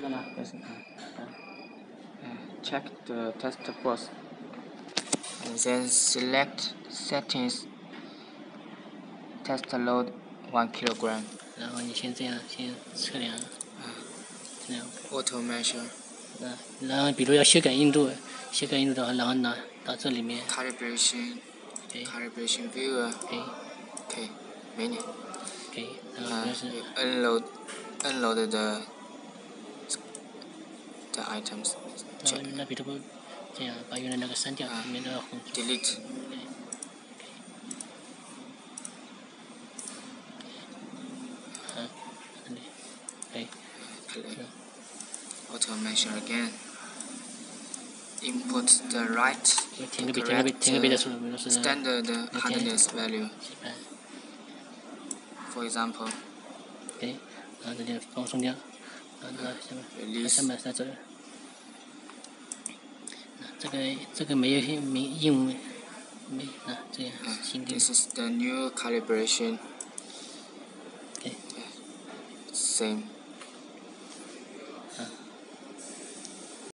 check the test pose, and then select settings. Test load 1 kilogram. 然后你先这样，先测量，这样。 Auto measure. 然后比如要修改硬度的话，然后拿到这里面。 Calibration. Calibration viewer. 可以，没你。 可以，然后就是。 unload the items. 那比如说这样，把原来那个删掉，里面都要红。 Delete. Auto measure again. Input the right standard hardness value. For example. 然后这里放松掉，然后下面再走。这个没有硬没这样新的。 This is the new calibration. Same.